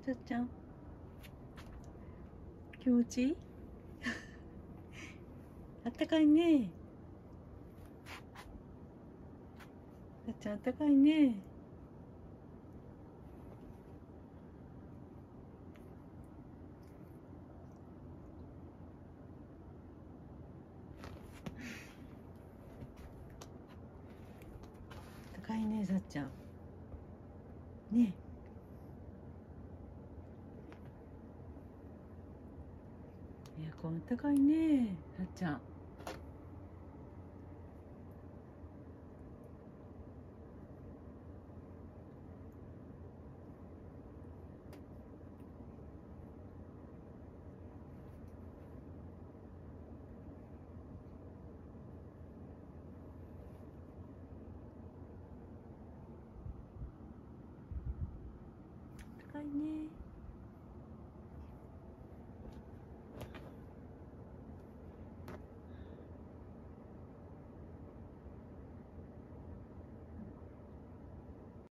さっちゃん気持ちいいあったかいね。さっちゃんあったかいね。あったかいね、さっちゃんね。エアコンあったかいね、さっちゃん。あったかいね。